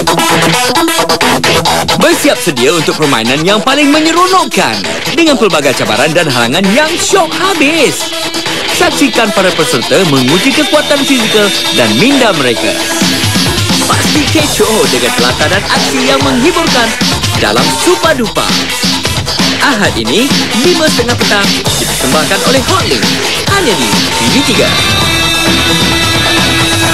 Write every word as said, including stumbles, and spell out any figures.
Bersiap sedia untuk permainan yang paling menyeronokkan dengan pelbagai cabaran dan halangan yang syok habis. Saksikan para peserta menguji kekuatan fizikal dan minda mereka. Pasti kecoh dengan telata dan aksi yang menghiburkan dalam Supa Dupa. Ahad ini, lima tiga puluh petang, dipersembahkan oleh Hotlink. Hanya di T V tiga.